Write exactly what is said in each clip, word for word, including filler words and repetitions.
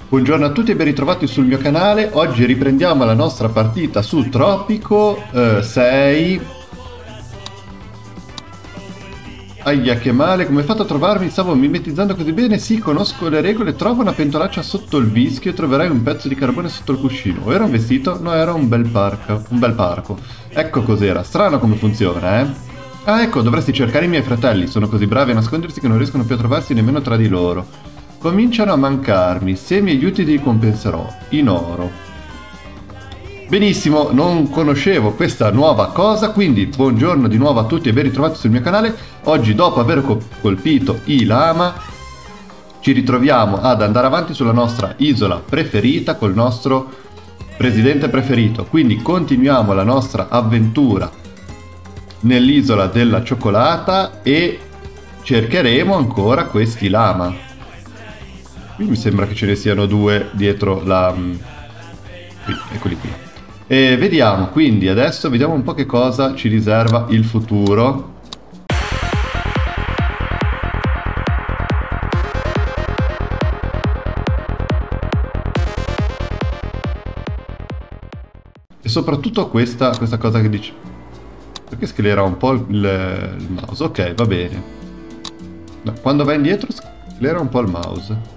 Buongiorno a tutti e ben ritrovati sul mio canale. Oggi riprendiamo la nostra partita su Tropico eh, sei. Aia, che male, come hai fatto a trovarmi? Stavo mimetizzando così bene. Sì, conosco le regole. Trova una pentolaccia sotto il vischio e troverai un pezzo di carbone sotto il cuscino. O era un vestito? No, era un bel parco. Un bel parco. Ecco cos'era. Strano come funziona, eh? Ah, ecco, dovresti cercare i miei fratelli. Sono così bravi a nascondersi che non riescono più a trovarsi nemmeno tra di loro. Cominciano a mancarmi. Se mi aiuti ti ricompenserò. In oro. Benissimo, non conoscevo questa nuova cosa, quindi buongiorno di nuovo a tutti e ben ritrovati sul mio canale. Oggi, dopo aver colpito i lama, ci ritroviamo ad andare avanti sulla nostra isola preferita col nostro presidente preferito. Quindi continuiamo la nostra avventura nell'isola della cioccolata e cercheremo ancora questi lama. Qui mi sembra che ce ne siano due dietro la... Qui, eccoli qui. E vediamo, quindi adesso vediamo un po' che cosa ci riserva il futuro. E soprattutto questa, questa cosa che dice... Perché sclera un po' il, il mouse? Ok, va bene. No, quando va indietro sclera un po' il mouse.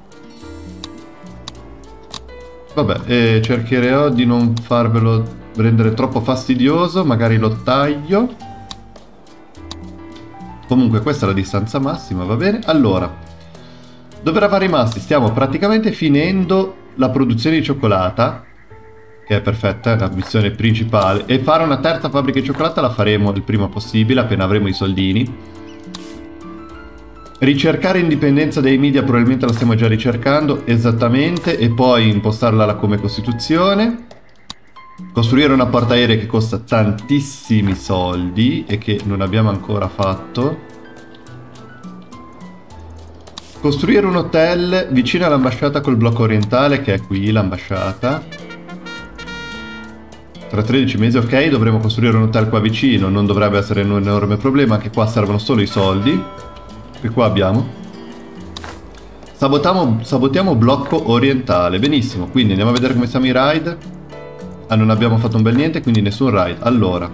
Vabbè, eh, cercherò di non farvelo rendere troppo fastidioso, magari lo taglio. Comunque questa è la distanza massima, va bene? Allora, dove eravamo rimasti? Stiamo praticamente finendo la produzione di cioccolata, che è perfetta, è la missione principale, e fare una terza fabbrica di cioccolata la faremo il prima possibile, appena avremo i soldini. Ricercare indipendenza dai media probabilmente la stiamo già ricercando, esattamente, e poi impostarla come Costituzione. Costruire una portaerei che costa tantissimi soldi e che non abbiamo ancora fatto. Costruire un hotel vicino all'ambasciata col blocco orientale, che è qui l'ambasciata. Tra tredici mesi, ok, dovremo costruire un hotel qua vicino, non dovrebbe essere un enorme problema, che qua servono solo i soldi. Che qua abbiamo sabotiamo, sabotiamo blocco orientale. Benissimo, quindi andiamo a vedere come siamo i raid. Ah, non abbiamo fatto un bel niente, quindi nessun raid. Allora,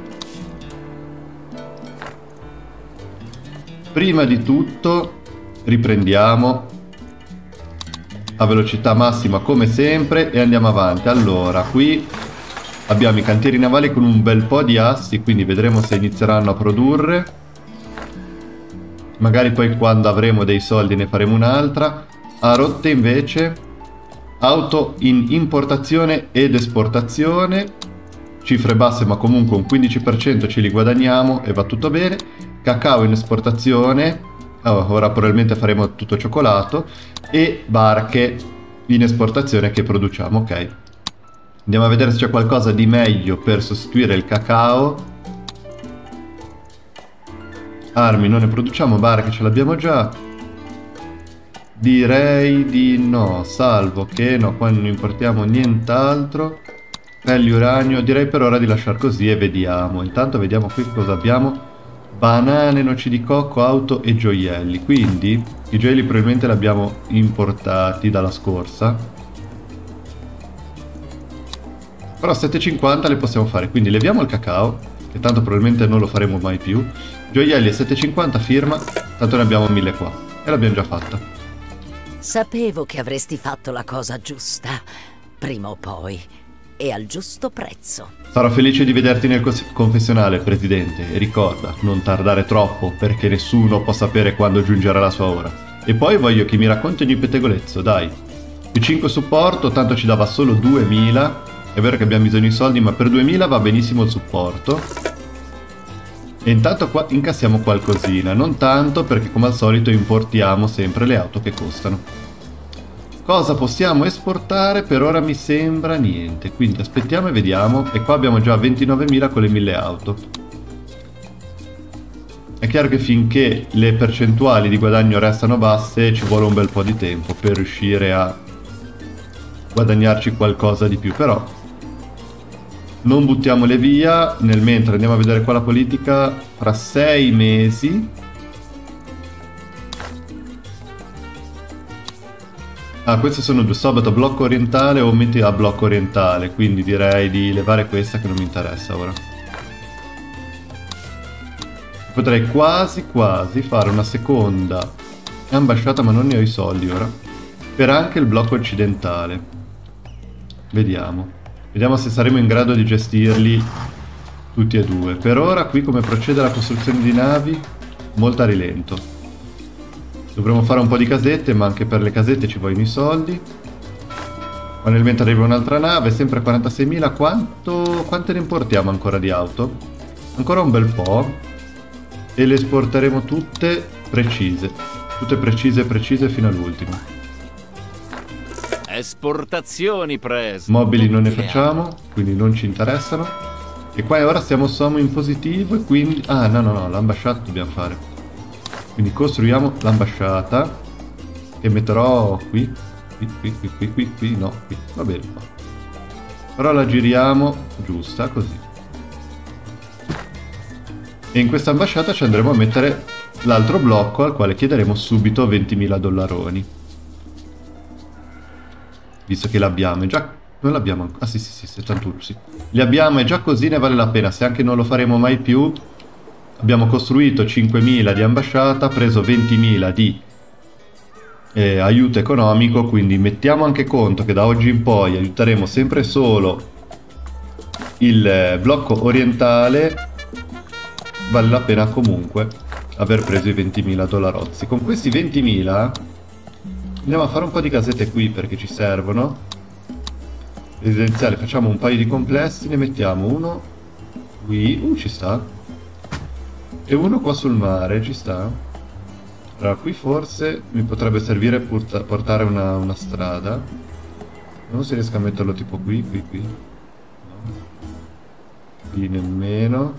prima di tutto riprendiamo a velocità massima come sempre e andiamo avanti. Allora, qui abbiamo i cantieri navali con un bel po' di assi, quindi vedremo se inizieranno a produrre. Magari poi quando avremo dei soldi ne faremo un'altra. A rotte invece, auto in importazione ed esportazione, cifre basse ma comunque un quindici per cento ce li guadagniamo e va tutto bene. Cacao in esportazione, oh, ora probabilmente faremo tutto cioccolato, e barche in esportazione che produciamo, ok. Andiamo a vedere se c'è qualcosa di meglio per sostituire il cacao. Armi non ne produciamo, barche ce l'abbiamo già. Direi di no, salvo che no, qua non importiamo nient'altro. Pelli uranio, direi per ora di lasciare così e vediamo. Intanto vediamo qui cosa abbiamo. Banane, noci di cocco, auto e gioielli. Quindi i gioielli probabilmente li abbiamo importati dalla scorsa. Però a sette e cinquanta le possiamo fare, quindi leviamo il cacao, che tanto probabilmente non lo faremo mai più. Gioielli a sette e cinquanta, firma, tanto ne abbiamo mille qua. E l'abbiamo già fatta. Sapevo che avresti fatto la cosa giusta, prima o poi, e al giusto prezzo. Sarò felice di vederti nel confessionale, Presidente, e ricorda, non tardare troppo, perché nessuno può sapere quando giungerà la sua ora. E poi voglio che mi racconti ogni pettegolezzo, dai. Più cinque supporto, tanto ci dava solo duemila. È vero che abbiamo bisogno di soldi, ma per duemila va benissimo il supporto. E intanto qua incassiamo qualcosina, non tanto perché come al solito importiamo sempre le auto che costano. Cosa possiamo esportare? Per ora mi sembra niente, quindi aspettiamo e vediamo. E qua abbiamo già ventinovemila con le mille auto. È chiaro che finché le percentuali di guadagno restano basse ci vuole un bel po' di tempo per riuscire a guadagnarci qualcosa di più, però non buttiamole via. Nel mentre andiamo a vedere qua la politica. Fra sei mesi Ah, queste sono due sabato a blocco orientale o metti a blocco orientale, quindi direi di levare questa che non mi interessa ora. Potrei quasi quasi fare una seconda ambasciata, ma non ne ho i soldi ora, per anche il blocco occidentale. Vediamo. Vediamo se saremo in grado di gestirli tutti e due. Per ora qui come procede la costruzione di navi? Molto a rilento. Dovremmo fare un po' di casette, ma anche per le casette ci vogliono i soldi. Qua nel mentre arriva un'altra nave, sempre quarantaseimila. Quanto... Quante ne importiamo ancora di auto? Ancora un bel po'. E le esporteremo tutte precise. Tutte precise precise fino all'ultimo. Esportazioni prese. Mobili non ne facciamo, quindi non ci interessano. E qua ora siamo sommo in positivo e quindi... Ah, no, no, no, l'ambasciata dobbiamo fare. Quindi costruiamo l'ambasciata che metterò qui, qui, qui, qui, qui, qui, qui, no, qui, va bene. Però la giriamo giusta, così. E in questa ambasciata ci andremo a mettere l'altro blocco al quale chiederemo subito ventimila dollaroni. Visto che l'abbiamo, già... Non l'abbiamo ancora... Ah sì, sì, sì, settantuno, sì. Li abbiamo e già così ne vale la pena, se anche non lo faremo mai più... Abbiamo costruito cinquemila di ambasciata, preso ventimila di eh, aiuto economico, quindi mettiamo anche conto che da oggi in poi aiuteremo sempre solo il eh, blocco orientale, vale la pena comunque aver preso i ventimila dollarozzi. Con questi ventimila andiamo a fare un po' di casette qui perché ci servono. Residenziale, facciamo un paio di complessi, ne mettiamo uno qui, uh ci sta. E uno qua sul mare, ci sta? Allora, qui forse mi potrebbe servire portare una, una strada. Non si riesca a metterlo tipo qui, qui, qui. No. Qui nemmeno.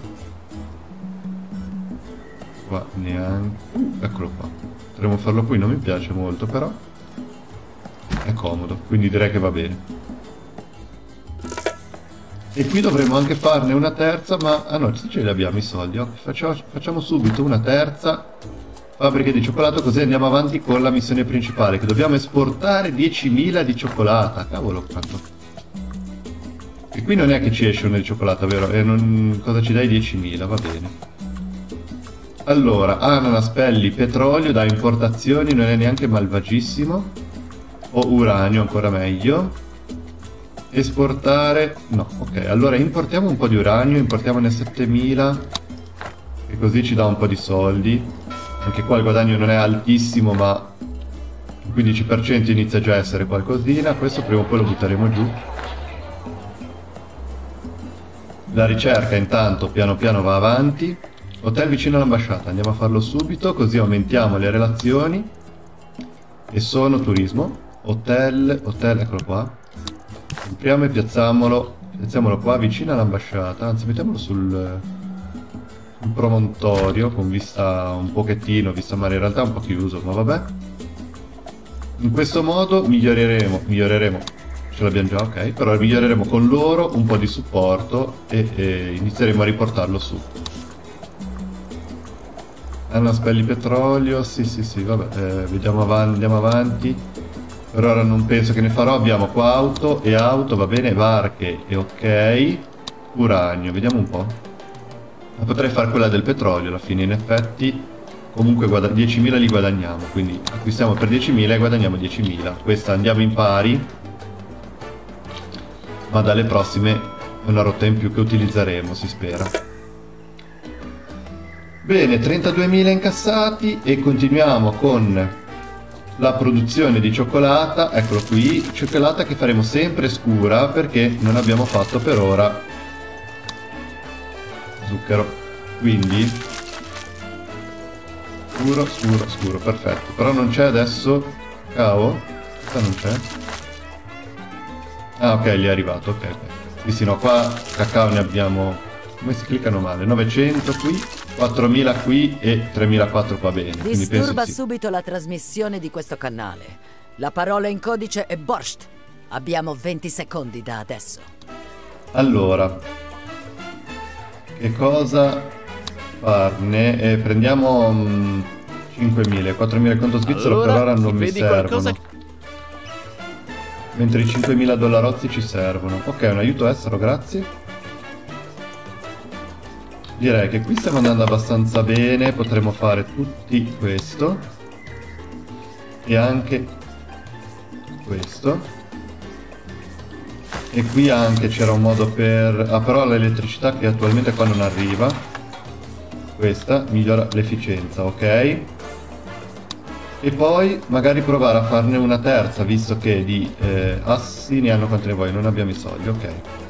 Qua neanche. Uh, eccolo qua. Potremmo farlo qui, non mi piace molto, però è comodo, quindi direi che va bene. E qui dovremmo anche farne una terza, ma... Ah no, ce li abbiamo i soldi. Okay, facciamo, facciamo subito una terza fabbrica di cioccolato, così andiamo avanti con la missione principale, che dobbiamo esportare diecimila di cioccolata. Cavolo, quanto... E qui non è che ci esce una di cioccolata, vero? E non... Cosa ci dai? diecimila, va bene. Allora, ananas, pelli, petrolio da importazioni, non è neanche malvagissimo. O uranio, ancora meglio. Esportare... No, ok, allora importiamo un po' di uranio, importiamone settemila, e così ci dà un po' di soldi. Anche qua il guadagno non è altissimo, ma il quindici per cento inizia già a essere qualcosina. Questo prima o poi lo butteremo giù. La ricerca intanto piano piano va avanti. Hotel vicino all'ambasciata, andiamo a farlo subito, così aumentiamo le relazioni. E sono turismo. Hotel, hotel, eccolo qua. Compriamo e piazziamolo, piazziamolo qua vicino all'ambasciata, anzi mettiamolo sul, sul promontorio con vista un pochettino, vista mare, in realtà è un po' chiuso, ma vabbè. In questo modo miglioreremo, miglioreremo, ce l'abbiamo già, ok, però miglioreremo con loro un po' di supporto e, e inizieremo a riportarlo su. Hanno spelli petrolio, sì sì sì, vabbè, eh, vediamo avanti, andiamo avanti. Per ora non penso che ne farò, abbiamo qua auto e auto, va bene, varche e ok. Uranio, vediamo un po'. Ma potrei fare quella del petrolio alla fine, in effetti. Comunque diecimila li guadagniamo, quindi acquistiamo per diecimila e guadagniamo diecimila. Questa andiamo in pari, ma dalle prossime è una rotta in più che utilizzeremo, si spera. Bene, trentaduemila incassati e continuiamo con... la produzione di cioccolata, eccolo qui, cioccolata che faremo sempre scura perché non abbiamo fatto per ora zucchero, quindi scuro, scuro, scuro, perfetto, però non c'è adesso, cavo, questa non c'è, ah ok, lì è arrivato, ok, ok, sì sì no, qua cacao ne abbiamo, come si cliccano male, novecento qui, quattromila qui e tremilaquattrocento qua bene. Quindi Disturba penso sì. subito la trasmissione di questo canale. La parola in codice è borscht. Abbiamo venti secondi da adesso. Allora, che cosa farne? Eh, prendiamo mh, cinquemila, quattromila il conto svizzero, allora, per ora non mi vedi servono. Qualcosa... mentre i cinquemila dollarozzi ci servono. Ok, un aiuto estero, grazie. Direi che qui stiamo andando abbastanza bene, potremmo fare tutti questo e anche questo. E qui anche c'era un modo per... Ah, però l'elettricità che attualmente qua non arriva. Questa migliora l'efficienza, ok? E poi magari provare a farne una terza, visto che di eh, assi ne hanno quanti ne vuoi, non abbiamo i soldi, ok.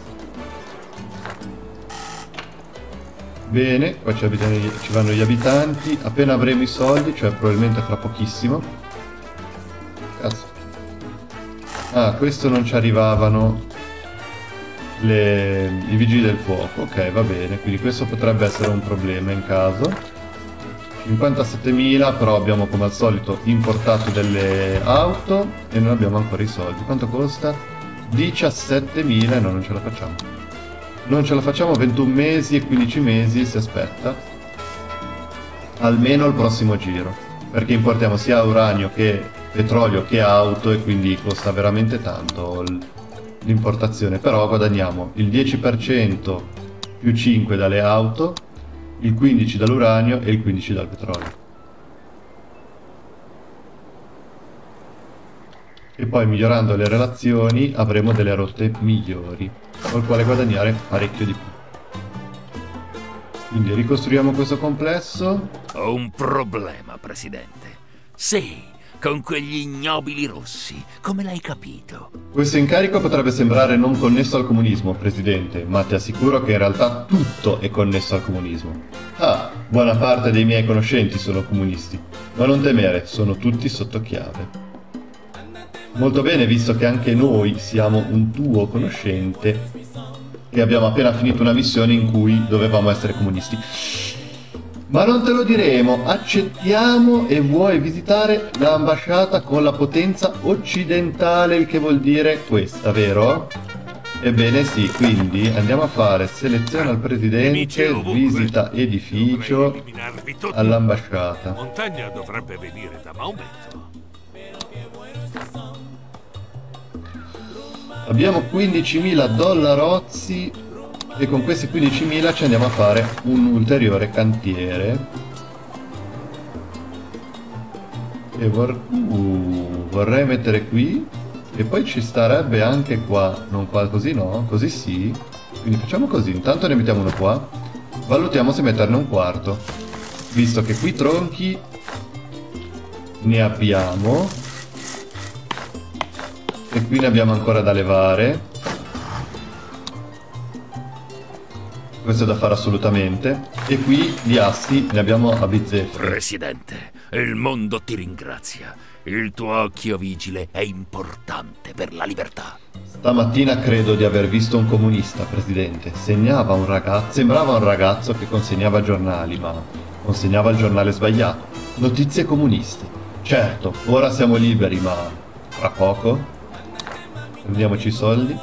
Bene, qua ci, ci vanno gli abitanti. Appena avremo i soldi, cioè probabilmente fra pochissimo. Cazzo. Ah, questo non ci arrivavano le... i vigili del fuoco. Ok, va bene, quindi questo potrebbe essere un problema in caso. cinquantasettemila, però abbiamo come al solito importato delle auto e non abbiamo ancora i soldi. Quanto costa? diciassettemila e no, non ce la facciamo. Non ce la facciamo, ventuno mesi e quindici mesi si aspetta. Almeno il prossimo giro. Perché importiamo sia uranio che petrolio che auto e quindi costa veramente tanto l'importazione. Però guadagniamo il dieci per cento più cinque dalle auto, il quindici per cento dall'uranio e il quindici per cento dal petrolio. E poi migliorando le relazioni avremo delle rotte migliori, col quale guadagnare parecchio di più. Quindi ricostruiamo questo complesso. Ho un problema, Presidente. Sì, con quegli ignobili rossi. Come l'hai capito? Questo incarico potrebbe sembrare non connesso al comunismo, Presidente, ma ti assicuro che in realtà tutto è connesso al comunismo. Ah, buona parte dei miei conoscenti sono comunisti, ma non temere, sono tutti sotto chiave. Molto bene, visto che anche noi siamo un tuo conoscente e abbiamo appena finito una missione in cui dovevamo essere comunisti. Ma non te lo diremo, accettiamo e vuoi visitare l'ambasciata con la potenza occidentale, il che vuol dire questa, vero? Ebbene sì, quindi andiamo a fare selezione al presidente, visita edificio all'ambasciata. Montagna dovrebbe venire da Maometto. Abbiamo quindicimila dollarozzi e con questi quindicimila ci andiamo a fare un ulteriore cantiere. E vor uh, vorrei mettere qui e poi ci starebbe anche qua, non qua così no, così sì. Quindi facciamo così, intanto ne mettiamo uno qua, valutiamo se metterne un quarto, visto che qui tronchi ne abbiamo. E qui ne abbiamo ancora da levare. Questo è da fare assolutamente. E qui di assi ne abbiamo a bizzeffe. Presidente, il mondo ti ringrazia. Il tuo occhio vigile è importante per la libertà. Stamattina credo di aver visto un comunista, Presidente. Segnava un ragazzo, sembrava un ragazzo che consegnava giornali, ma consegnava il giornale sbagliato. Notizie comuniste. Certo, ora siamo liberi, ma fra poco... Prendiamoci i soldi.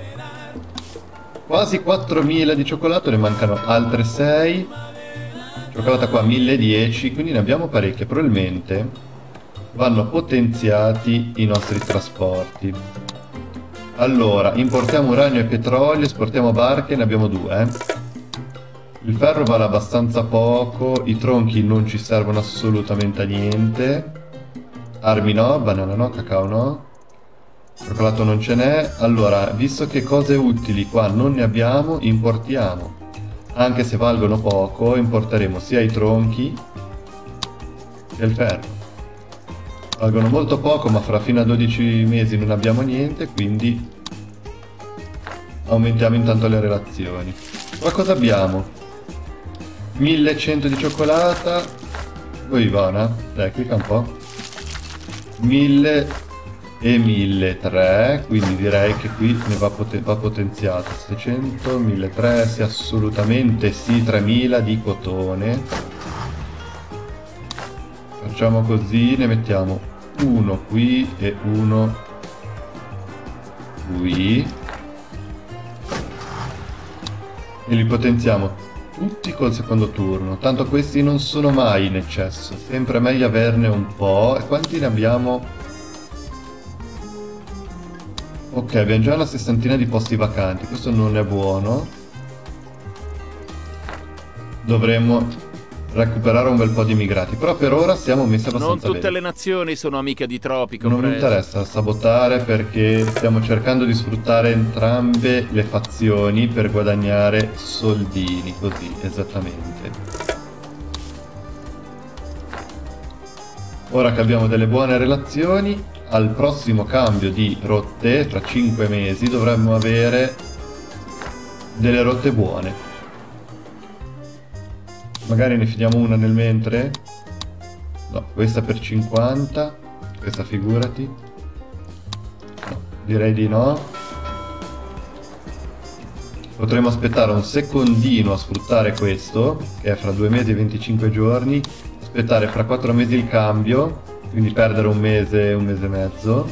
Quasi quattromila di cioccolato, ne mancano altre sei. Cioccolata qua mille dieci, quindi ne abbiamo parecchie. Probabilmente vanno potenziati i nostri trasporti. Allora, importiamo uranio e petrolio, esportiamo barche, ne abbiamo due. Eh? Il ferro vale abbastanza poco, i tronchi non ci servono assolutamente a niente. Armi no, banana no, cacao no. Cioccolato non ce n'è. Allora, visto che cose utili qua non ne abbiamo, importiamo. Anche se valgono poco, importeremo sia i tronchi che il ferro. Valgono molto poco, ma fra fino a dodici mesi non abbiamo niente, quindi aumentiamo intanto le relazioni. Ma cosa abbiamo? millecento di cioccolata. Poi Ivana, dai, clicca un po'. mille e milletrecento, quindi direi che qui ne va, poten va potenziato. settecento, milletrecento, sì, assolutamente sì, tremila di cotone. Facciamo così, ne mettiamo uno qui e uno qui e li potenziamo tutti col secondo turno, tanto questi non sono mai in eccesso, sempre meglio averne un po'. E quanti ne abbiamo? Ok, abbiamo già una sessantina di posti vacanti, questo non è buono. Dovremmo recuperare un bel po' di immigrati, però per ora siamo messi abbastanza Non bene. tutte le nazioni sono amiche di troppi, Non mi compreso. interessa sabotare perché stiamo cercando di sfruttare entrambe le fazioni per guadagnare soldini, così, esattamente. Ora che abbiamo delle buone relazioni, al prossimo cambio di rotte, tra cinque mesi, dovremmo avere delle rotte buone. Magari ne fidiamo una nel mentre? No, questa per cinquanta, questa figurati. No, direi di no. Potremmo aspettare un secondino a sfruttare questo, che è fra due mesi e venticinque giorni. Aspettare fra quattro mesi il cambio, quindi perdere un mese, un mese e mezzo.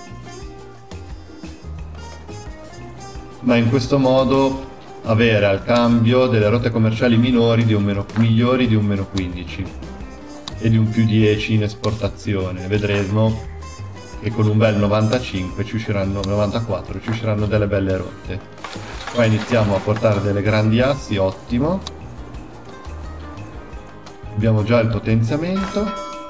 Ma in questo modo avere al cambio delle rotte commerciali minori di un meno, migliori di un meno quindici e di un più dieci in esportazione. Vedremo che con un bel novantacinque ci usciranno, novantaquattro ci usciranno delle belle rotte. Qua iniziamo a portare delle grandi assi, ottimo. Abbiamo già il potenziamento.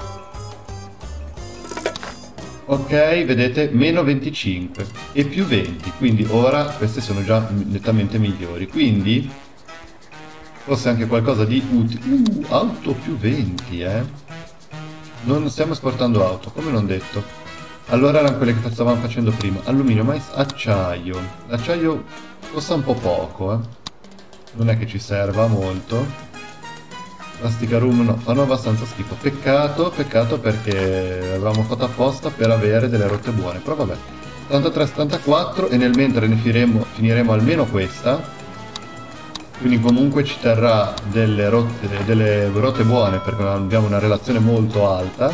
Ok, vedete, meno venticinque e più venti, quindi ora queste sono già nettamente migliori, quindi forse anche qualcosa di utile. Uh, auto più venti, eh. Non stiamo esportando auto, come non detto. Allora erano quelle che stavamo facendo prima. Alluminio, mais, acciaio. L'acciaio costa un po' poco, eh. Non è che ci serva molto. Plastica room no, fanno abbastanza schifo. Peccato, peccato perché avevamo fatto apposta per avere delle rotte buone. Però vabbè, settantatré settantaquattro e nel mentre ne finiremo, finiremo almeno questa. Quindi comunque ci terrà delle rotte, delle rotte buone perché abbiamo una relazione molto alta.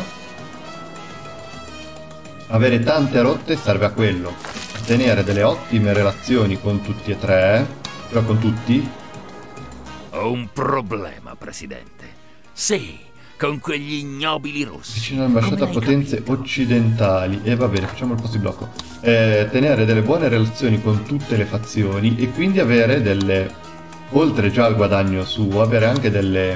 Avere tante rotte serve a quello. Tenere delle ottime relazioni con tutti e tre, però con tutti. Ho un problema, Presidente. Sì, con quegli ignobili rossi. Vicino all'ambasciata a potenze occidentali. E va bene, facciamo il posto di blocco. Eh, tenere delle buone relazioni con tutte le fazioni e quindi avere delle... oltre già al guadagno suo, avere anche delle...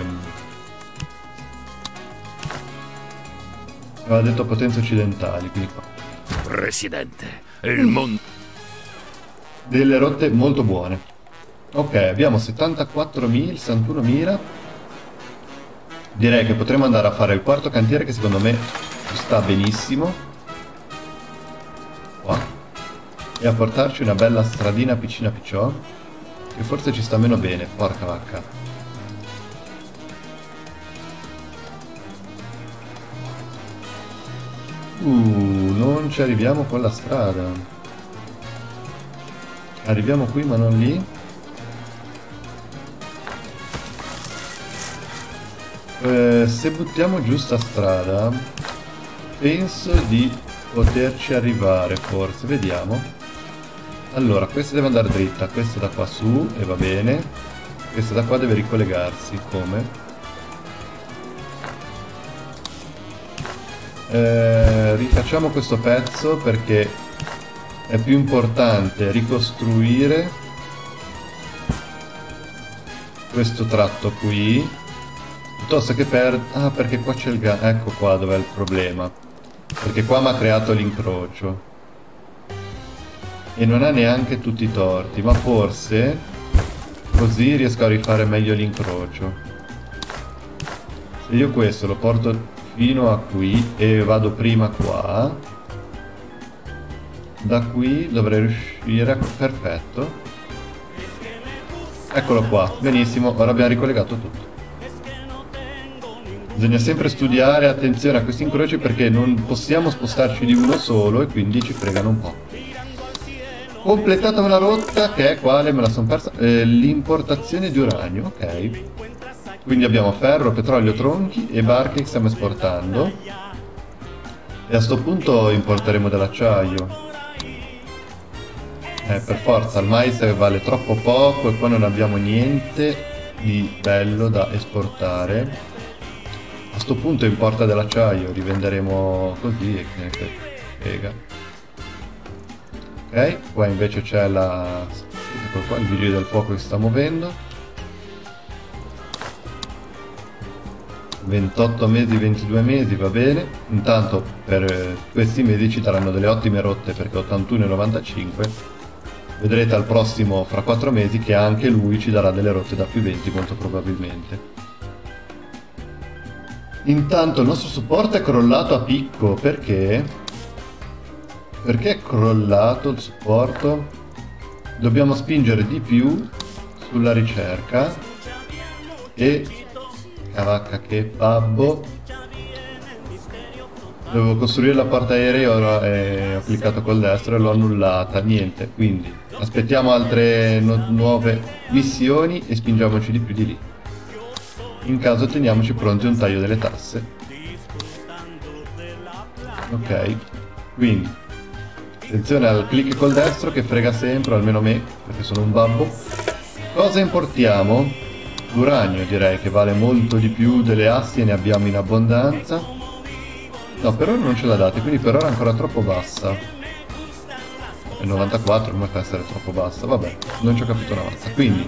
aveva detto potenze occidentali, quindi qua. Presidente, il mondo... Delle rotte molto buone. Ok, abbiamo settantaquattromila, sessantunomila. Direi che potremmo andare a fare il quarto cantiere che secondo me ci sta benissimo. Qua. E a portarci una bella stradina piccina picciò. Che forse ci sta meno bene, porca vacca. Uh, non ci arriviamo con la strada. Arriviamo qui ma non lì. Eh, se buttiamo giù sta strada penso di poterci arrivare, forse, vediamo. Allora, questa deve andare dritta, questa da qua su e va bene, questa da qua deve ricollegarsi. Come? Eh, rifacciamo questo pezzo perché è più importante ricostruire questo tratto qui piuttosto che per... ah, perché qua c'è il gas. Ecco qua dov'è il problema. Perché qua mi ha creato l'incrocio. E non ha neanche tutti i torti. Ma forse così riesco a rifare meglio l'incrocio. Se io questo lo porto fino a qui e vado prima qua, da qui dovrei riuscire a... perfetto. Eccolo qua. Benissimo, ora abbiamo ricollegato tutto. Bisogna sempre studiare, attenzione a questi incroci perché non possiamo spostarci di uno solo e quindi ci fregano un po'. Completata una rotta che è quale? Me la sono persa. Eh, l'importazione di uranio, ok. Quindi abbiamo ferro, petrolio, tronchi e barche che stiamo esportando. E a sto punto importeremo dell'acciaio. Eh, per forza, il mais vale troppo poco e qua non abbiamo niente di bello da esportare. A sto punto importa dell'acciaio, rivenderemo così e che frega. Ok, qua invece c'è la... ecco qua, il vigile del fuoco che si sta muovendo. ventotto mesi, ventidue mesi, va bene. Intanto per questi mesi ci daranno delle ottime rotte perché ottantuno e novantacinque. Vedrete al prossimo fra quattro mesi che anche lui ci darà delle rotte da più venti molto probabilmente. Intanto il nostro supporto è crollato a picco, perché? Perché è crollato il supporto? Dobbiamo spingere di più sulla ricerca e... cavacca che babbo. Dovevo costruire la porta aerea e ho cliccato col destro e l'ho annullata, niente, quindi aspettiamo altre nu nuove missioni e spingiamoci di più di lì. In caso teniamoci pronti un taglio delle tasse. Ok, quindi attenzione al clic col destro che frega sempre, almeno me, perché sono un babbo. Cosa importiamo? L'uranio direi che vale molto di più delle assi e ne abbiamo in abbondanza. No, per ora non ce la date, quindi per ora è ancora troppo bassa. È novantaquattro, come fa a essere troppo bassa? Vabbè, non ci ho capito una mazza. Quindi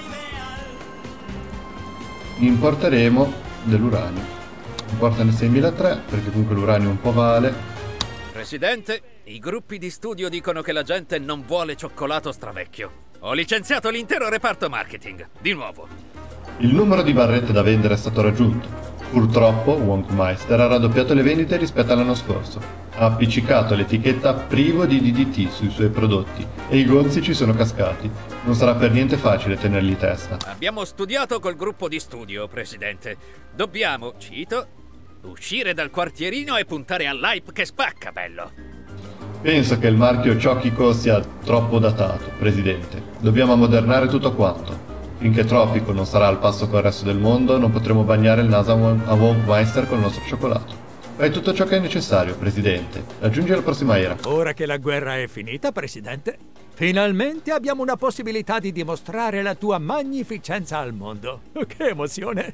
importeremo dell'uranio. Importane seimilatrecento, perché comunque l'uranio un po' vale. Presidente, i gruppi di studio dicono che la gente non vuole cioccolato stravecchio. Ho licenziato l'intero reparto marketing, di nuovo. Il numero di barrette da vendere è stato raggiunto. Purtroppo Wonkmeister ha raddoppiato le vendite rispetto all'anno scorso. Ha appiccicato l'etichetta privo di D D T sui suoi prodotti e i gonzi ci sono cascati. Non sarà per niente facile tenerli testa. Abbiamo studiato col gruppo di studio, Presidente. Dobbiamo, cito, uscire dal quartierino e puntare all'hype che spacca, bello. Penso che il marchio Chocchico sia troppo datato, Presidente. Dobbiamo ammodernare tutto quanto. Finché Tropico non sarà al passo col resto del mondo, non potremo bagnare il naso a Wonkmeister con il nostro cioccolato. Fai tutto ciò che è necessario, Presidente. Raggiungi la prossima era. Ora che la guerra è finita, Presidente, finalmente abbiamo una possibilità di dimostrare la tua magnificenza al mondo. Che emozione!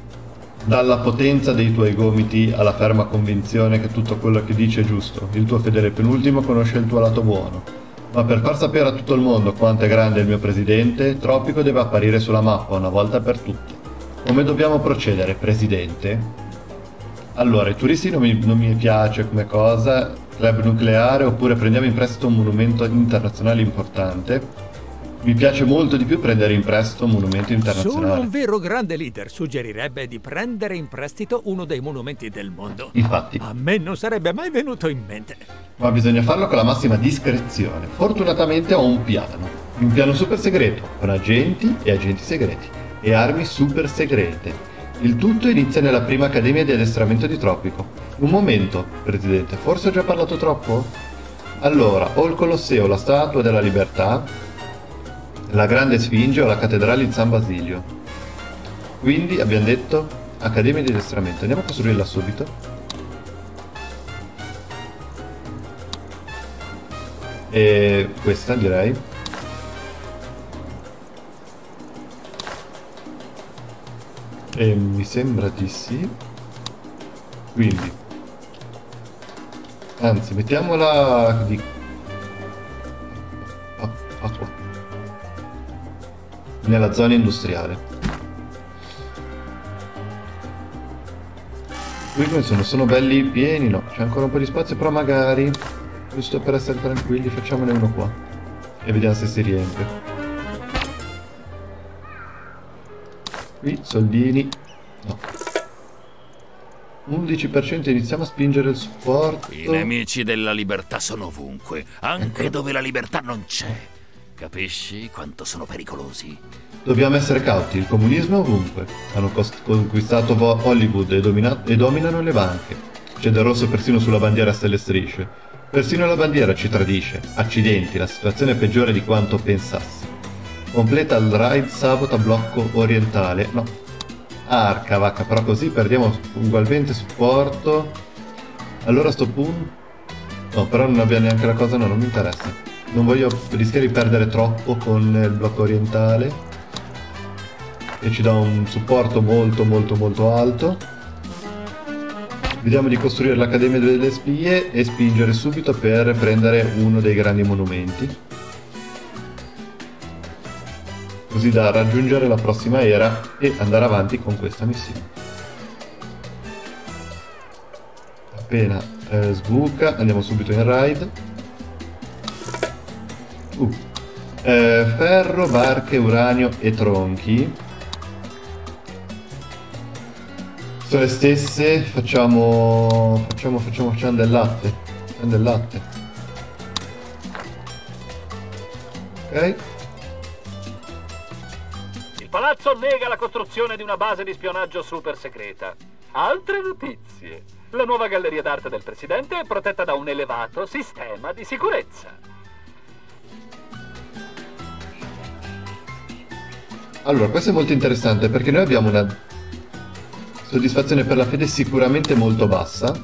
Dalla potenza dei tuoi gomiti alla ferma convinzione che tutto quello che dici è giusto. Il tuo fedele penultimo conosce il tuo lato buono. Ma per far sapere a tutto il mondo quanto è grande il mio presidente, Tropico deve apparire sulla mappa una volta per tutte. Come dobbiamo procedere, Presidente? Allora, i turisti non mi, non mi piace come cosa, club nucleare, oppure prendiamo in prestito un monumento internazionale importante. Mi piace molto di più prendere in prestito un monumento internazionale. Solo un vero grande leader suggerirebbe di prendere in prestito uno dei monumenti del mondo. Infatti. A me non sarebbe mai venuto in mente. Ma bisogna farlo con la massima discrezione. Fortunatamente ho un piano. Un piano super segreto, con agenti e agenti segreti. E armi super segrete. Il tutto inizia nella prima accademia di addestramento di Tropico. Un momento, Presidente, forse ho già parlato troppo? Allora, o il Colosseo, la Statua della Libertà, la Grande Sfinge o la Cattedrale di San Basilio. Quindi abbiamo detto accademia di addestramento. Andiamo a costruirla subito. E questa direi. E mi sembra di sì. Quindi anzi mettiamola di nella zona industriale. Qui come sono? Sono belli pieni? No, c'è ancora un po' di spazio, però magari, giusto per essere tranquilli, facciamone uno qua e vediamo se si riempie. Qui, soldini. No. undici per cento, iniziamo a spingere il supporto. I nemici della libertà sono ovunque, anche dove la libertà non c'è. Capisci quanto sono pericolosi? Dobbiamo essere cauti, il comunismo è ovunque. Hanno conquistato Hollywood e, e dominano le banche. C'è del rosso persino sulla bandiera a stelle e strisce. Persino la bandiera ci tradisce. Accidenti, la situazione è peggiore di quanto pensassi. Completa il raid, sabota blocco orientale. No. Arca vacca, però così perdiamo ugualmente supporto. Allora a sto punto... No, però non abbiamo neanche la cosa, no, non mi interessa. Non voglio rischiare di perdere troppo con il blocco orientale, che ci dà un supporto molto molto molto alto. Vediamo di costruire l'Accademia delle Spie e spingere subito per prendere uno dei grandi monumenti, così da raggiungere la prossima era e andare avanti con questa missione. Appena eh, sbuca andiamo subito in raid. Uh. Eh, ferro, barche, uranio e tronchi sono le stesse. Facciamo facciamo facciamo facciamo del latte, facciamo del latte. Ok. Il palazzo nega la costruzione di una base di spionaggio super segreta. Altre notizie: la nuova galleria d'arte del presidente è protetta da un elevato sistema di sicurezza. Allora, questo è molto interessante perché noi abbiamo una soddisfazione per la fede sicuramente molto bassa.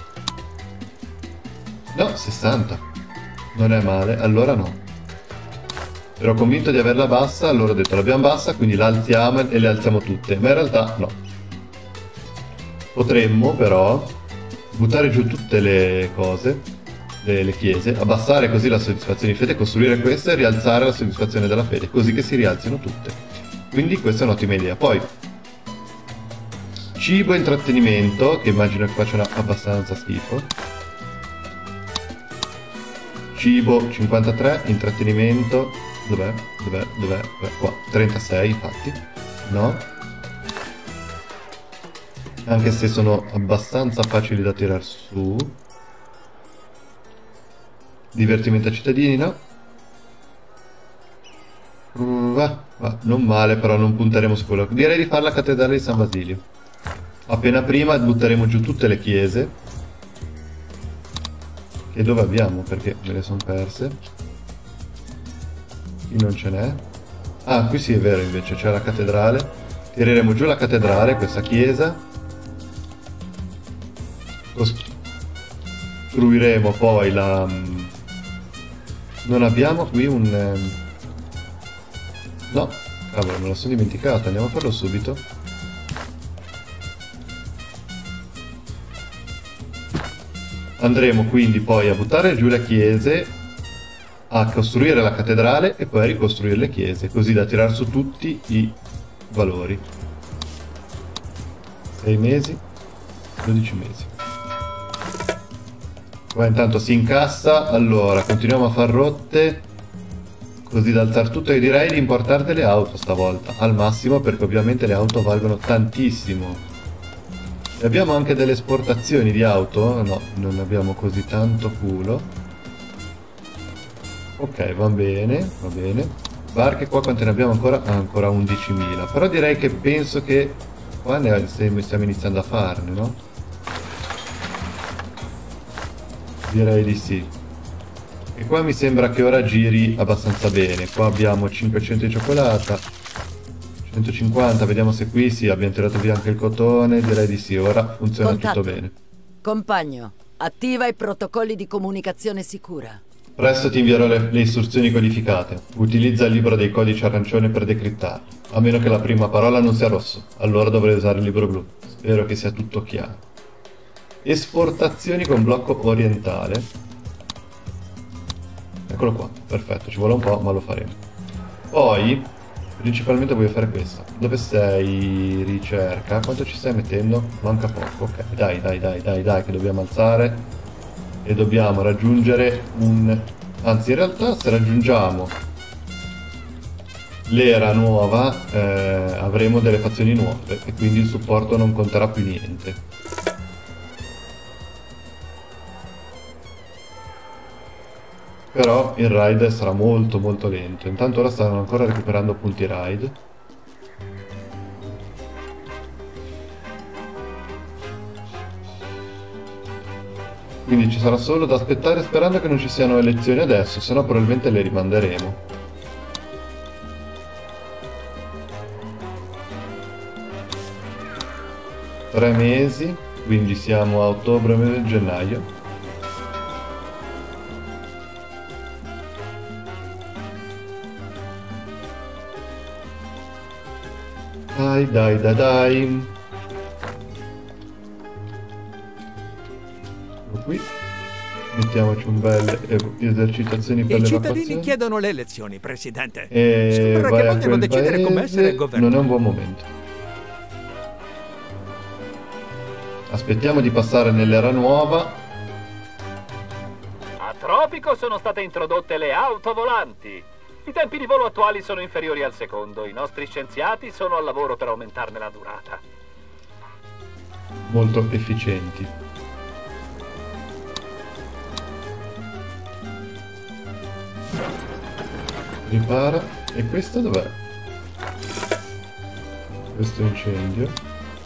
No, sessanta. Non è male, allora no. Ero convinto di averla bassa, allora ho detto l'abbiamo bassa, quindi la alziamo e le alziamo tutte. Ma in realtà no. Potremmo però buttare giù tutte le cose, le, le chiese, abbassare così la soddisfazione di fede, costruire questa e rialzare la soddisfazione della fede, così che si rialzino tutte. Quindi questa è un'ottima idea. Poi cibo e intrattenimento, che immagino che facciano abbastanza schifo. Cibo cinquantatré, intrattenimento dov'è? Dov'è? Dov'è? Dov'è? Qua, trentasei infatti. No? Anche se sono abbastanza facili da tirar su. Divertimento ai cittadini, no? Uh, va, va, non male, però non punteremo su quello. Direi di fare la cattedrale di San Basilio. Appena prima butteremo giù tutte le chiese. E dove abbiamo? Perché me le sono perse. Qui non ce n'è. Ah, qui sì è vero invece, c'è la cattedrale. Tireremo giù la cattedrale, questa chiesa. Costruiremo poi la... Non abbiamo qui un... No, cavolo, me lo sono dimenticato, andiamo a farlo subito. Andremo quindi poi a buttare giù le chiese, a costruire la cattedrale e poi a ricostruire le chiese, così da tirar su tutti i valori. sei mesi, dodici mesi. Qua intanto si incassa, allora continuiamo a far rotte, così da alzare tutto. Io direi di importare delle auto stavolta, al massimo, perché ovviamente le auto valgono tantissimo. E abbiamo anche delle esportazioni di auto? No, non abbiamo così tanto culo. Ok, va bene, va bene. Barche qua quante ne abbiamo ancora? Ah, ancora undicimila. Però direi che penso che qua ne stiamo iniziando a farne, no? Direi di sì. E qua mi sembra che ora giri abbastanza bene. Qua abbiamo cinquecento di cioccolata, centocinquanta, vediamo se qui sì, abbiamo tirato via anche il cotone. Direi di sì, ora funziona Contatto. tutto bene. Compagno, attiva i protocolli di comunicazione sicura. Presto ti invierò le, le istruzioni codificate. Utilizza il libro dei codici arancione per decriptarli. A meno che la prima parola non sia rosso, allora dovrei usare il libro blu. Spero che sia tutto chiaro. Esportazioni con blocco orientale. Eccolo qua, perfetto, ci vuole un po', ma lo faremo. Poi, principalmente voglio fare questo. Dove sei? Ricerca. Quanto ci stai mettendo? Manca poco, ok. Dai, dai, dai, dai, dai, che dobbiamo alzare. E dobbiamo raggiungere un... Anzi, in realtà, se raggiungiamo l'era nuova, eh, avremo delle fazioni nuove. E quindi il supporto non conterà più niente. Però il raid sarà molto molto lento. Intanto ora stanno ancora recuperando punti raid. Quindi ci sarà solo da aspettare, sperando che non ci siano elezioni adesso, se no probabilmente le rimanderemo. Tre mesi, quindi siamo a ottobre e gennaio. Dai, dai, dai, dai. Mettiamoci un bel esercitazioni per I le cittadini evacuazioni. chiedono le elezioni, Presidente. E Sembra vai che a vogliano quel decidere come essere il paese. governo. Non è un buon momento. Aspettiamo di passare nell'era nuova. A Tropico sono state introdotte le auto volanti. I tempi di volo attuali sono inferiori al secondo. I nostri scienziati sono al lavoro per aumentarne la durata. Molto efficienti. Ripara. E questo dov'è? Questo incendio.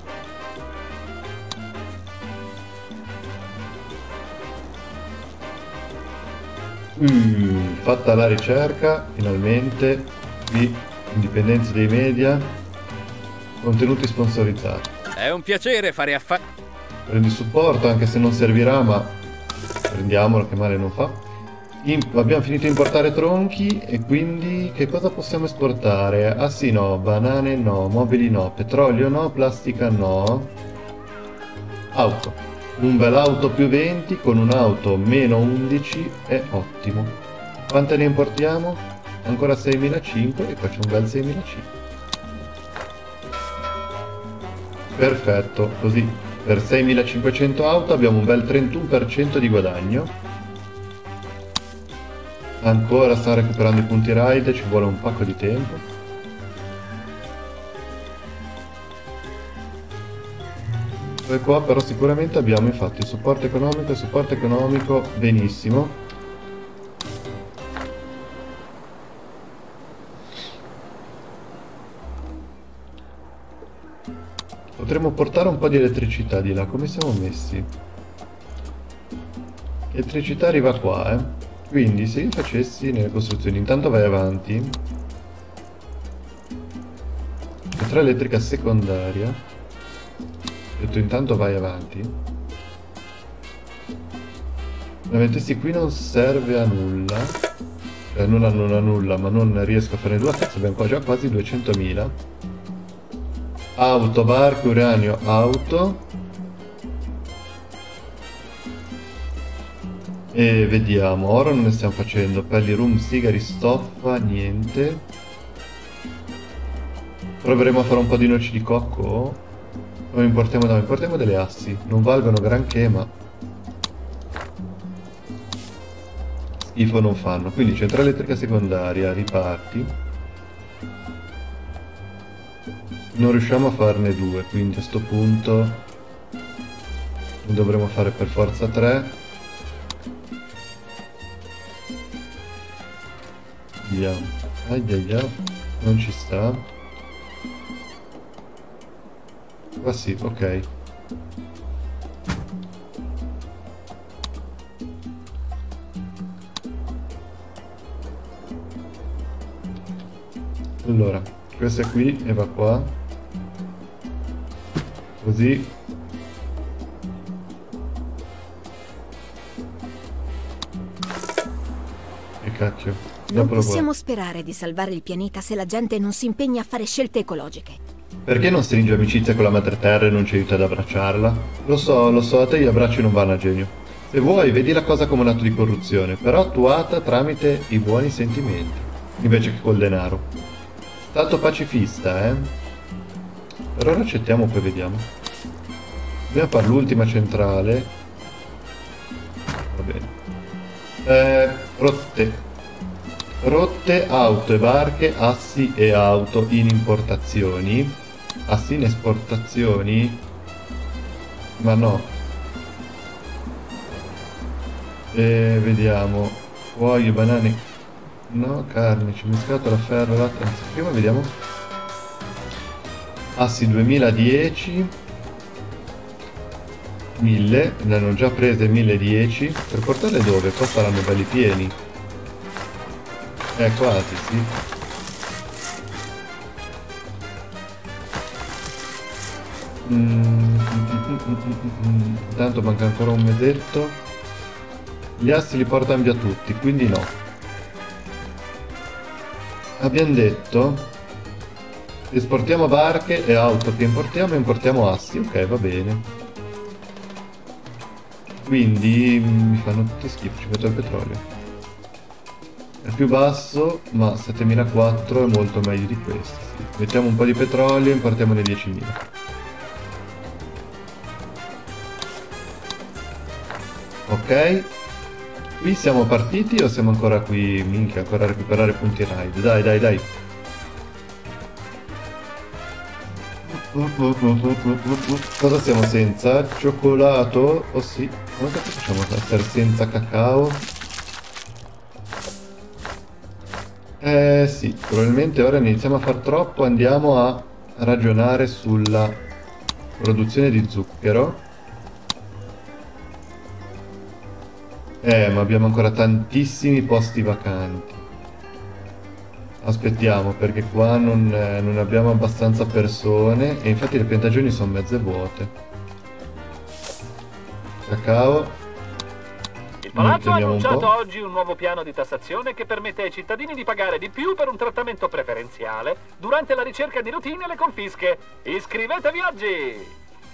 Mm, fatta la ricerca finalmente di indipendenza dei media, contenuti sponsorizzati. È un piacere fare affari. Prendi supporto anche se non servirà, ma prendiamolo che male non fa. In- abbiamo finito di importare tronchi e quindi che cosa possiamo esportare? Ah sì, no, banane no, mobili no, petrolio no, plastica no. Auto. Un bel auto più venti con un'auto meno undici è ottimo. Quante ne importiamo? Ancora seimilacinquecento e qua c'è un bel seimilacinquecento. Perfetto, così per seimilacinquecento auto abbiamo un bel trentuno per cento di guadagno. Ancora sta recuperando i punti ride, ci vuole un pacco di tempo. E qua però sicuramente abbiamo infatti il supporto economico, il supporto economico benissimo. Potremmo portare un po' di elettricità di là, come siamo messi? Elettricità arriva qua, eh. Quindi se io facessi nelle costruzioni, intanto vai avanti. Centrale elettrica secondaria. E tu intanto vai avanti. La mettessi qui non serve a nulla. Cioè non a, non a nulla, ma non riesco a fare nulla. Cazzo, abbiamo qua già quasi duecentomila. Auto, barco, uranio, auto. E vediamo, ora non ne stiamo facendo. Pelli, rum, sigari, stoffa, niente. Proveremo a fare un po' di noci di cocco. O importiamo, no, importiamo delle assi. Non valgono granché, ma schifo non fanno. Quindi centrale elettrica secondaria, riparti. Non riusciamo a farne due, quindi a sto punto ne dovremo fare per forza tre. Vediamo. Aiaia, non ci sta. Ah sì, ok. Allora, questa qui e va qua. Così. E cacchio. Non Dopo lo possiamo guardo. sperare di salvare il pianeta se la gente non si impegna a fare scelte ecologiche. Perché non stringe amicizia con la madre terra e non ci aiuta ad abbracciarla? Lo so, lo so, a te gli abbracci non vanno a genio. Se vuoi, vedi la cosa come un atto di corruzione, però attuata tramite i buoni sentimenti, invece che col denaro. Stato pacifista, eh? Per ora accettiamo, poi vediamo. Dobbiamo fare l'ultima centrale. Va bene. Eh, rotte. Rotte, auto e barche, assi e auto in importazioni. Assi in esportazioni? Ma no. E vediamo. Uoio, banane. No, carne, cimiscato, la ferro, latte. Anzi, prima vediamo. Assi duemiladieci. mille. Ne hanno già prese mille dieci. Per portarle dove? Qua saranno belli pieni. Eh, quasi, sì. Mm, mm, mm, mm, mm, mm. Tanto manca ancora un mesetto. Gli assi li portano via tutti, quindi no. Abbiamo detto esportiamo barche e auto. Che importiamo? Importiamo assi. Ok, va bene. quindi mi fanno tutti schifo, ci metto il petrolio. È più basso, ma settemilaquattrocento è molto meglio di questo, sì. Mettiamo un po' di petrolio e importiamone diecimila. Ok. Qui siamo partiti o siamo ancora qui? Minchia, ancora a recuperare punti raid. Dai, dai, dai. Cosa siamo senza? Cioccolato? Oh sì. Come facciamo a essere senza cacao? Eh sì, probabilmente ora iniziamo a far troppo. Andiamo a ragionare sulla produzione di zucchero. Eh, ma abbiamo ancora tantissimi posti vacanti. Aspettiamo, perché qua non, eh, non abbiamo abbastanza persone. E infatti le piantagioni sono mezze vuote. Cacao. Il palazzo ha annunciato oggi un nuovo piano di tassazione che permette ai cittadini di pagare di più per un trattamento preferenziale durante la ricerca di routine e le confische. Iscrivetevi oggi!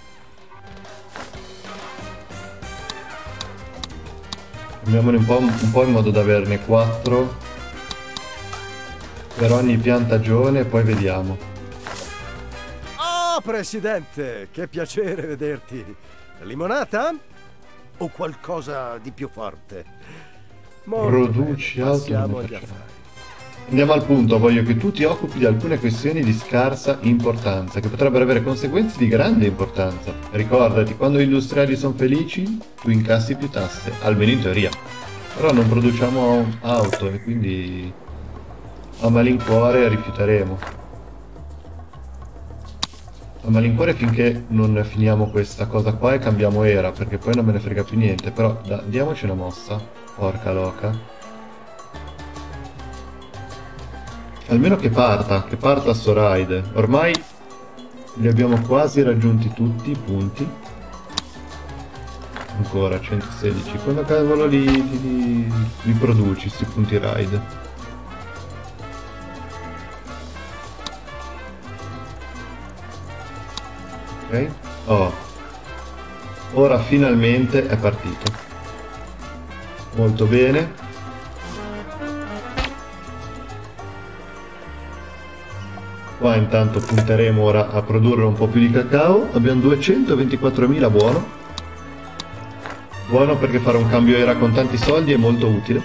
Cambiamone un po', un po' in modo da averne quattro per ogni piantagione e poi vediamo. Oh, Presidente, che piacere vederti. Limonata? O qualcosa di più forte? Molto Produci bene, passiamo agli auto. affari. Andiamo al punto, voglio che tu ti occupi di alcune questioni di scarsa importanza, che potrebbero avere conseguenze di grande importanza. Ricordati, quando gli industriali sono felici, tu incassi più tasse, almeno in teoria. Però non produciamo auto e quindi a malincuore rifiuteremo. A malincuore finché non finiamo questa cosa qua e cambiamo era, perché poi non me ne frega più niente. Però da, diamoci una mossa, porca loca. Almeno che parta, che parta sto raid. Ormai li abbiamo quasi raggiunti tutti i punti. Ancora centosedici. Quando cavolo li, li, li produci sti punti raid? Ok. Oh. Ora finalmente è partito. Molto bene. Qua intanto punteremo ora a produrre un po' più di cacao. Abbiamo duecentoventiquattromila, buono. Buono perché fare un cambio era con tanti soldi è molto utile.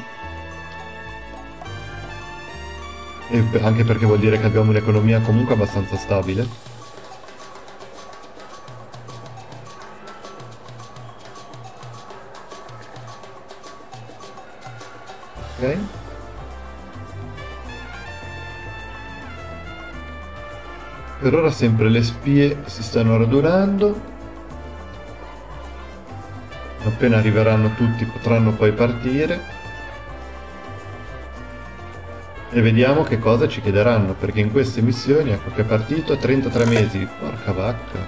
E anche perché vuol dire che abbiamo un'economia comunque abbastanza stabile. Ok. Per ora sempre le spie si stanno radunando. Appena arriveranno tutti potranno poi partire. E vediamo che cosa ci chiederanno, perché in queste missioni, ecco che è partito, trentatré mesi. Porca vacca.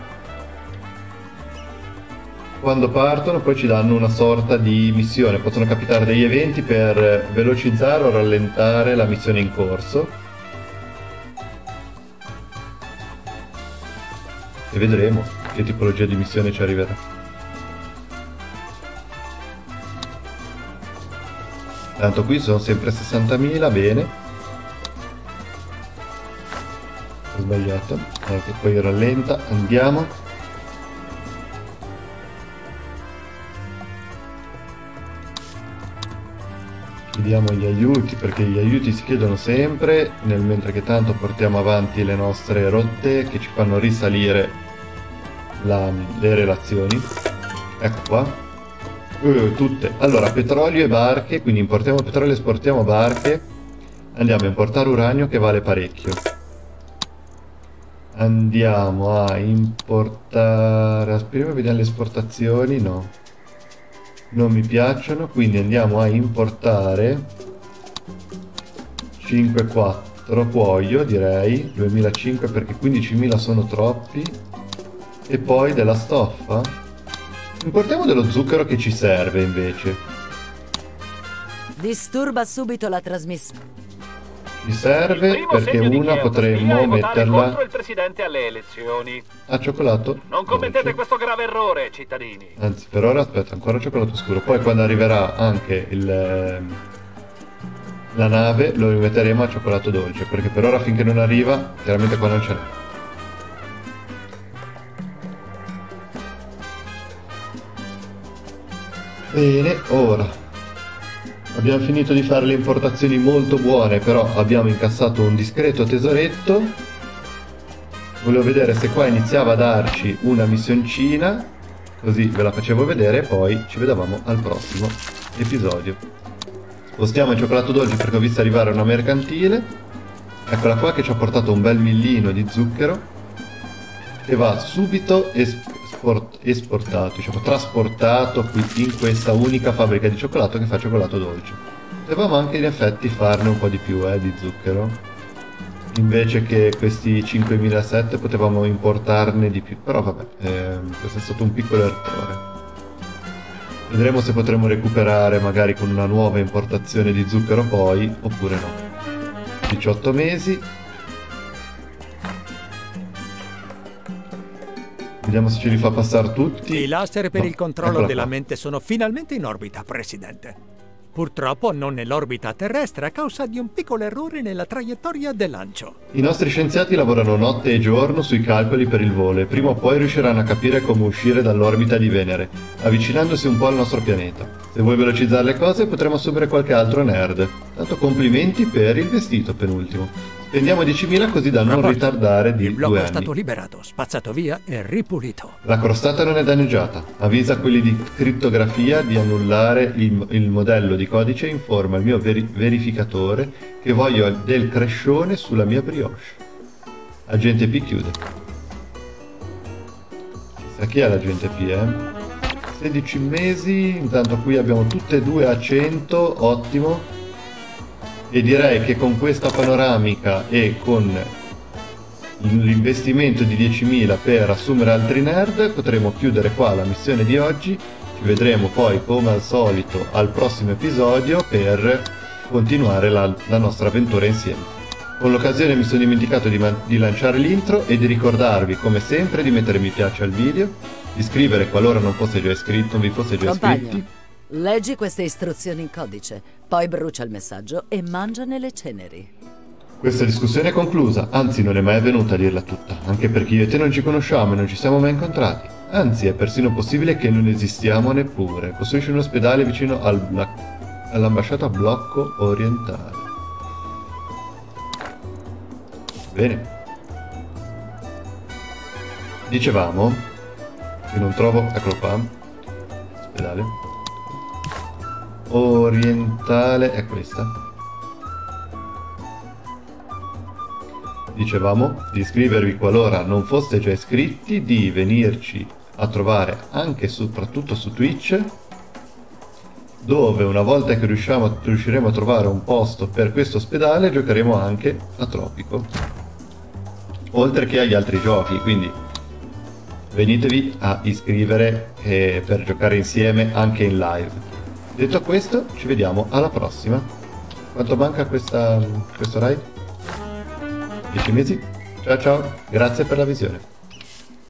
Quando partono poi ci danno una sorta di missione. Possono capitare degli eventi per velocizzare o rallentare la missione in corso. E vedremo che tipologia di missione ci arriverà. Tanto qui sono sempre sessantamila, bene. Ho sbagliato. Ecco, poi rallenta, andiamo. Chiediamo gli aiuti, perché gli aiuti si chiedono sempre, nel mentre che tanto portiamo avanti le nostre rotte che ci fanno risalire La, le relazioni. Ecco qua. Uh, tutte. Allora, petrolio e barche, quindi importiamo petrolio e esportiamo barche. Andiamo a importare uranio che vale parecchio. Andiamo a importare... Aspetta, vediamo le esportazioni. No, non mi piacciono, quindi andiamo a importare cinque quattro cuoio, direi duemilacinque, perché quindicimila sono troppi. E poi della stoffa? Importiamo dello zucchero che ci serve invece. Disturba subito la trasmissione. Ci serve perché una potremmo metterla contro il presidente alle elezioni. A cioccolato. Non commettete questo grave errore, cittadini. Anzi, per ora aspetta, ancora cioccolato scuro. Poi quando arriverà anche il, la nave lo rimetteremo a cioccolato dolce, perché per ora finché non arriva, chiaramente qua non ce n'è. Bene, ora abbiamo finito di fare le importazioni molto buone, però abbiamo incassato un discreto tesoretto. Volevo vedere se qua iniziava a darci una missioncina, così ve la facevo vedere e poi ci vedevamo al prossimo episodio. Spostiamo il cioccolato dolce perché ho visto arrivare una mercantile. Eccola qua che ci ha portato un bel millino di zucchero che va subito esport esportato, diciamo trasportato qui in questa unica fabbrica di cioccolato che fa cioccolato dolce. Potevamo anche in effetti farne un po' di più eh, di zucchero, invece che questi cinquemilasette potevamo importarne di più, però vabbè, ehm, questo è stato un piccolo errore. Vedremo se potremo recuperare magari con una nuova importazione di zucchero poi, oppure no. diciotto mesi. Vediamo se ce li fa passare tutti. I laser per no, il controllo della qua. mente sono finalmente in orbita, Presidente. Purtroppo non nell'orbita terrestre a causa di un piccolo errore nella traiettoria del lancio. I nostri scienziati lavorano notte e giorno sui calcoli per il volo e prima o poi riusciranno a capire come uscire dall'orbita di Venere, avvicinandosi un po' al nostro pianeta. Se vuoi velocizzare le cose potremo assumere qualche altro nerd. Tanto complimenti per il vestito penultimo. Spendiamo diecimila così da non ritardare di il blocco due è anni. stato liberato, spazzato via e ripulito. La crostata non è danneggiata. Avvisa quelli di crittografia di annullare il, il modello di codice e informa il mio veri verificatore che voglio del crescione sulla mia brioche. Agente P chiude. Chissà chi è l'agente P, eh? sedici mesi, intanto qui abbiamo tutte e due a cento, ottimo. E direi che con questa panoramica e con l'investimento di diecimila per assumere altri nerd potremo chiudere qua la missione di oggi. Ci vedremo poi come al solito al prossimo episodio per continuare la, la nostra avventura insieme. Con l'occasione mi sono dimenticato di, di lanciare l'intro e di ricordarvi come sempre di mettere mi piace al video, di iscrivere qualora non fosse già iscritto, non vi fosse già Compagno, iscritti. leggi queste istruzioni in codice, poi brucia il messaggio e mangiane le ceneri. Questa discussione è conclusa, anzi non è mai avvenuta a dirla tutta, anche perché io e te non ci conosciamo e non ci siamo mai incontrati. Anzi, è persino possibile che non esistiamo neppure. Costruisci un ospedale vicino al all'ambasciata blocco orientale. Bene. Dicevamo che non trovo... eccolo qua. Ospedale. Orientale è questa. Dicevamo di iscrivervi qualora non foste già iscritti, di venirci a trovare anche e soprattutto su Twitch, dove una volta che riusciamo, riusciremo a trovare un posto per questo ospedale giocheremo anche a Tropico, oltre che agli altri giochi, quindi venitevi a iscrivere eh, per giocare insieme anche in live. Detto questo, ci vediamo alla prossima. Quanto manca questa, questo raid? dieci mesi? Ciao ciao, grazie per la visione.